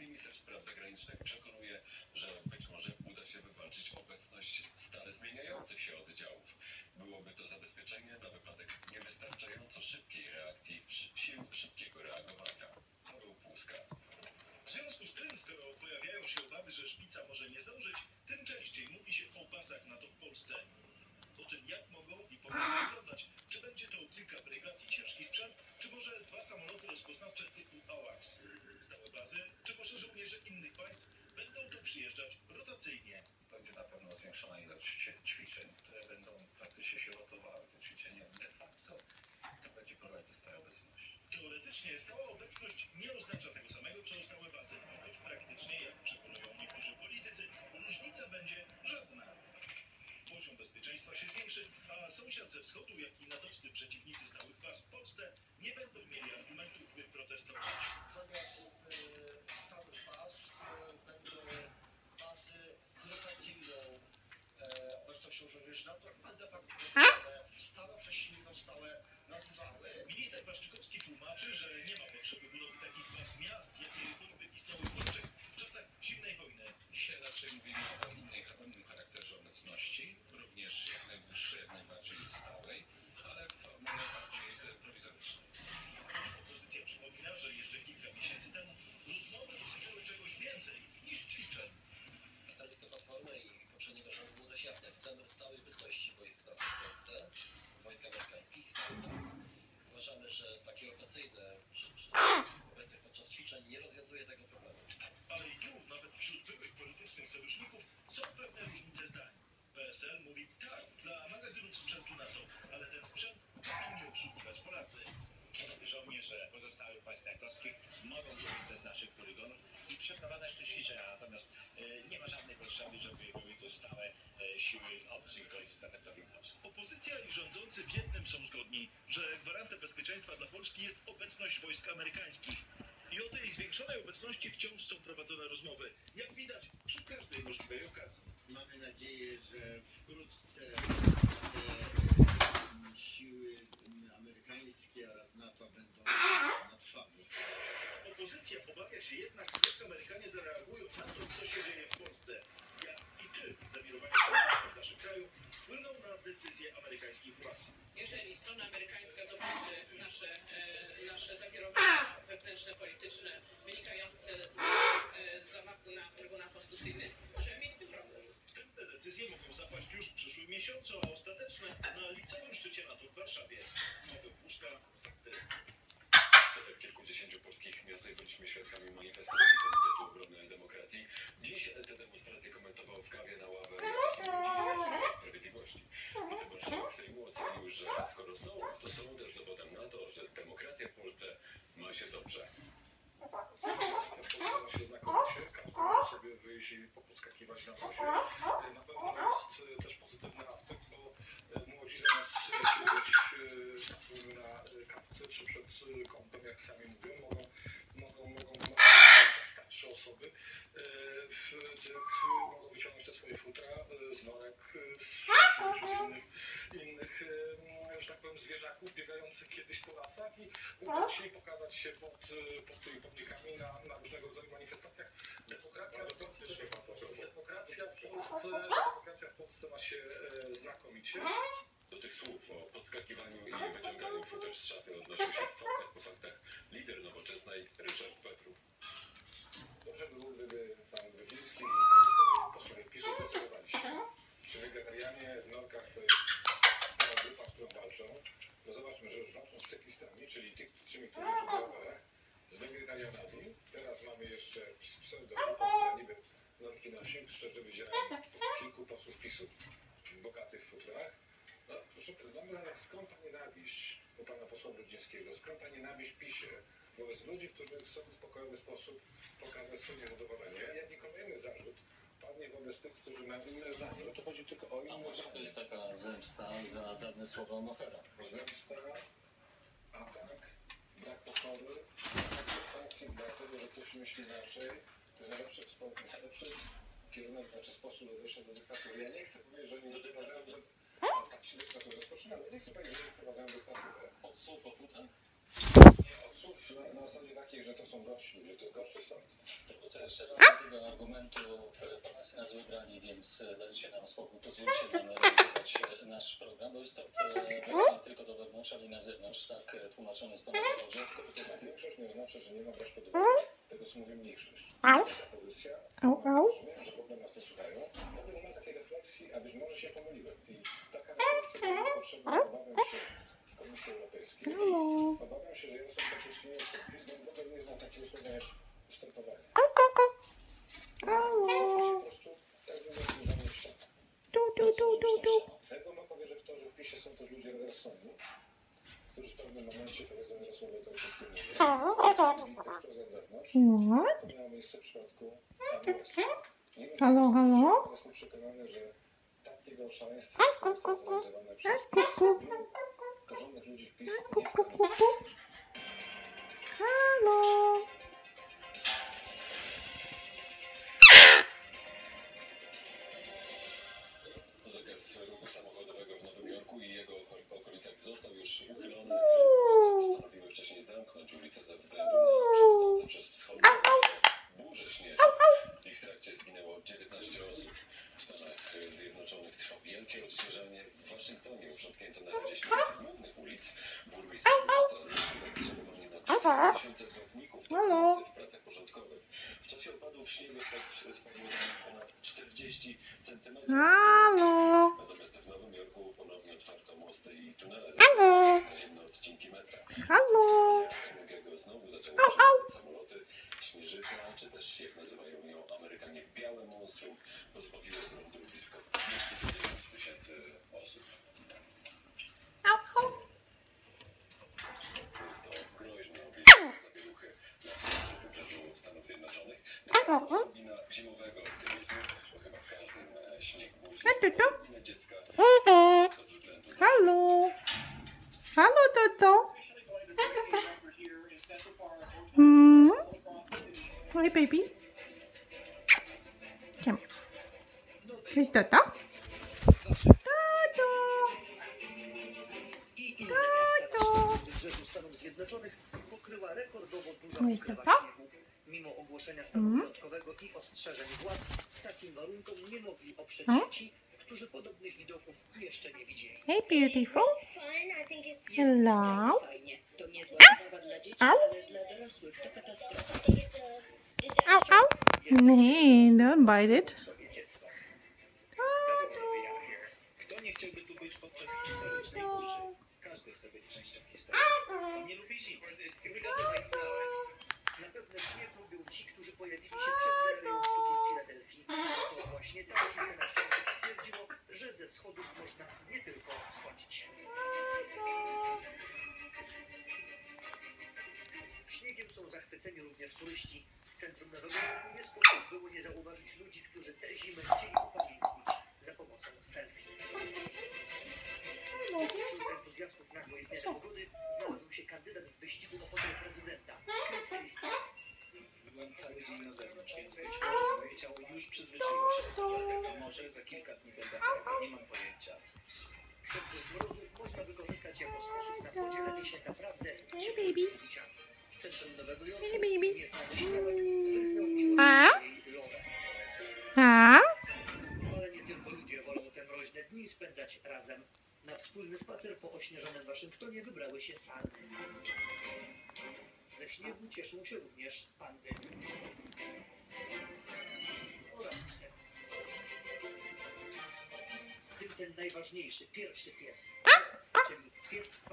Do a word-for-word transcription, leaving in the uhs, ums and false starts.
Minister spraw zagranicznych przekonuje, że być może uda się wywalczyć obecność stale zmieniających się oddziałów. Byłoby to zabezpieczenie na wypadek niewystarczająco szybkiej reakcji sił szybkiego reagowania. Paweł Płuska. W związku z tym, skoro pojawiają się obawy, że szpica może nie zdążyć, tym częściej mówi się o bazach NATO w Polsce. O tym, jak mogą i powinny wyglądać, czy będzie to kilka brygad i ciężki sprzęt, czy może dwa samoloty rozpoznawcze typu AWACS. Stałe bazy, czy może żołnierze innych państw będą tu przyjeżdżać rotacyjnie. Będzie na pewno zwiększona ilość ćwiczeń, które będą praktycznie się rotowały. Te ćwiczenia de facto to będzie prowadzić stałej obecności. Teoretycznie stała obecność nie oznacza tego samego, co stałe bazy, choć praktycznie, jak przekonują niektórzy politycy, różnica będzie żadna. Poziom bezpieczeństwa się zwiększy, a sąsiad ze wschodu, jak i natowscy przeciwnicy stałych baz w Polsce nie będą mieli argumentów, by protestować. Zamiast e, stałych baz e, będą bazy z rotacyjną e, obecnością żołnierzy NATO, a de facto stałe wcześniej będą stałe nazywały. Minister Waszczykowski tłumaczy, że nie ma potrzeby budowy takich baz miast, jak i choćby istniały w Niemczech w czasach zimnej wojny. Dzisiaj raczej mówimy o innej, o innym charakterze obecności, również jak najdłuższej, jak najbardziej stałej, ale w formie bardziej prowizorycznej. Opozycja przypomina, że jeszcze kilka miesięcy temu rozmowy dotyczyły czegoś więcej niż ćwiczeń. Stanowisko Platformy i poprzedniego rządu było dość jasne. Chcemy stałej obecności wojsk NATO w Polsce, wojsk amerykańskich i stałych baz. Uważamy, że takie rotacyjne przy, przy obecnych podczas ćwiczeń nie rozwiązuje tego problemu. Ale i tu, nawet wśród byłych politycznych sojuszników, są pewne różnice zdań. P S L mówi tak dla magazynów sprzętu NATO, ale ten sprzęt powinni obsługiwać Polacy. Żołnierze pozostałych państw natowskich mogą korzystać z naszych poligonów i przeprowadzać te ćwiczenia, natomiast y, nie ma żadnej potrzeby, żeby były to stałe y, siły obcych wojsk na terytorium Polski. Opozycja i rządzący w jednym są zgodni, że gwarantem bezpieczeństwa dla Polski jest obecność wojsk amerykańskich. I o tej zwiększonej obecności wciąż są prowadzone rozmowy, jak widać przy każdej możliwej okazji. Mamy nadzieję, że wkrótce te siły amerykańskie oraz NATO będą na trwałe. Opozycja obawia się jednak, jak Amerykanie zareagują na to, co się dzieje w Polsce. Jak i czy zawirowania polityczne w naszym kraju wpłyną na decyzje amerykańskich władz. Jeżeli strona amerykańska zobaczy nasze, e, nasze zawirowania wewnętrzne, polityczne, wynikające z, e, z zamachu na Trybunał Konstytucyjny, możemy mieć z tym problem. Wstępne decyzje mogą zapaść już w przyszłym miesiącu, a ostateczne na lipcowym szczycie NATO w Warszawie. Paweł Płuska, fakty. W kilkudziesięciu polskich miastach byliśmy świadkami manifestacji Komitetu Obrony Demokracji. Dziś te demonstracje komentował w kawie na ławę Ludzi z Sprawiedliwości. Wicemarszałek Sejmu ocenił, że skoro są, to są też dowodem na to, że demokracja w Polsce ma się dobrze. Demokracja w Polsce ma się znakomicie, każdy może sobie wyjść i popodskakiwać na nosie. Na pewno jest też pozytywny aspekt, bo młodzi zamiast siedzieć stawieni na kapce czy przed kąpem, jak sami mówią, mogą, mogą, mogą, mogą starsze osoby w tych, mogą wyciągnąć te swoje futra z norek, z, czy z innych, innych, że tak powiem, zwierzaków biegających kiedyś po lasach i ubrać się i pokazać się pod, pod tymi pomnikami na, na różnego rodzaju manifestacjach. Demokracja w Polsce, demokracja w Polsce, demokracja w Polsce ma się znakomicie. Do tych słów o podskakiwaniu i wyciąganiu futer z szafy odnosił się w faktach po faktach lider Nowoczesnej Ryszard Petru. Dobrze by było, gdyby pan Wywilski i posłowie PiSu zdecydowali się. Przy wegetarianie w norkach to jest ta grupa, którą walczą. No zobaczmy, że już walczą z cyklistami, czyli tych, tymi, którzy jeżdżą na rowerach, z wegetarianami. Teraz mamy jeszcze pseudogrupę, która niby norki nosi. Szczerze widziałem kilku posłów PiSu w bogatych futrach. No proszę, mamy skąd ta nienawiść u pana posła Brudzińskiego, skąd ta nienawiść w PiSie wobec ludzi, którzy chcą w spokojowy sposób pokazać swoje niezadowolenie, jak i kolejny zarzut padnie wobec tych, którzy mają inne zdanie. No to chodzi tylko o inne A może to jest taka zemsta za dawne słowa Mochera? Zemsta, atak, brak pokory, akceptacji dla tego, że ktoś myśli inaczej. To jest najlepszy, najlepszy kierunek, znaczy sposób do dojścia do dyktatury. Ja nie chcę powiedzieć, że oni doprowadzają do... Tak się dyktaturę rozpoczynały. Ja nie chcę powiedzieć, że oni doprowadzają dyktaturę. Od słów o futach? Nie, od słów na, na zasadzie takiej, że to są gorsi ludzie, to jest gorszy sąd. wrócę jeszcze raz do tego argumentu. Polacy nas wybrali, więc dajcie nam spokój, pozwólcie nam realizować nasz program, bo jest to wersja tylko do wewnątrz, ale i na zewnątrz, tak tłumaczone jest to na zawodzie. Większość nie oznacza, że nie ma brać pod uwagę tego, co mówi mniejszość. Taka pozycja, rozumiem, że w ogóle nas nie słuchają. W ogóle nie ma takiej refleksji, a być może się pomyliłem. I taka refleksja będzie potrzebna, obawiam się, w Komisji Europejskiej. Obawiam się, że Jarosław Kaczyński nie jest w ogóle nie zna takiego słowa jak ustępowanie. Po prostu tak wygląda w ścianę. Jak on powierzy w to, że w PiSie są też ludzie rozsądni, którzy w pewnym momencie powiedzą Jarosławowi Kaczyńskiemu, ekspert z wewnątrz, to miało miejsce w przypadku A W S. Halo, halo? Jestem przekonany, że takiego szaleństwa, które jest zrealizowane przez wielu porządnych ludzi w PiS, nie jest Halo? Zakaz ruchu samochodowego w Nowym Jorku i jego okolicach został już uchylony. Władze postanowiły wcześniej zamknąć ulicę ze względu na przechodzące przez wschodnie burze śnieżne. W ich trakcie zginęło dziewiętnaście osób. W Stanach Zjednoczonych trwa wielkie odśnieżanie. W Waszyngtonie uprzątnięto na razie śnieg z głównych ulic. Burmistrz miasta zgłosił zapotrzebowanie na cztery tysiące pracowników do pomocy w pracach porządkowych. W czasie opadów śniegu spadło ponad czterdzieści centymetrów. Halo? Natomiast w Nowym Jorku ponownie otwarto mosty i tunele na ziemne odcinki metra. Halo? Kennediego znowu zaczęły przelecieć samoloty. Śnieżyca, czy też jak nazywają ją Amerykanie, białe monstrum, pozbawiło prądu blisko dwieście pięćdziesiąt tysięcy osób. Jest to groźne objawienie zawieruchy na wschodnim wybrzeżu Stanów Zjednoczonych. Natomiast odrobina zimowego optymizmu, bo chyba w każdym e, śniegu musi być dziecka bez względu na... Halo? Halo, Toto? Hmm? Hey, baby. Come. Who's Toto? Toto! I inne miasta na wybrzeżu Stanów Zjednoczonych pokryła rekordowo duża pokrywa śniegu. Mimo ogłoszenia stanu wyjątkowego i ostrzeżeń władz, takim warunkom nie mogli oprzeć się ci, którzy podobnych widoków jeszcze nie widzieli. Hey, beautiful. Hello? To niezła zabawa dla dzieci, Au. ale dla dorosłych to katastrofa. Ow, ow. Hey, don't bite it. Kto nie chciałby tu być podczas historycznej burzy? Każdy chce być częścią historii. Nie lubi zimy. Na pewno nie lubią ci, którzy pojawili się przed Galerią Sztuki w Filadelfii. To właśnie tam kilkanaście osób stwierdziło, że ze schodów można nie tylko schodzić. Śniegiem są zachwyceni również turyści. W centrum Nowego Jorku nie sposób było nie zauważyć ludzi, którzy tę zimę chcieli upamiętnić za pomocą selfie. Wśród entuzjastów nagłej zmiany pogody znalazł się kandydat w wyścigu o fotel prezydenta, Chris Christie. Byłem cały dzień na zewnątrz, więc być może moje ciało już przyzwyczaiło się do tego. Może za kilka dni będę chory, nie mam pojęcia. Szybkość mrozu można wykorzystać jako sposób na podzielenie się naprawdę Hey, ciepłymi baby. uczuciami. W centrum Nowego Jorku Hey, baby. nieznany śmiałek wyznał A? miłość swojej Lore. A? Ale nie tylko ludzie wolą te mroźne dni spędzać razem. Na wspólny spacer po ośnieżonym Waszyngtonie wybrały się sarny. Ze śniegu cieszą się również pandy. Oraz psy. W tym ten najważniejszy, pierwszy pies, czyli pies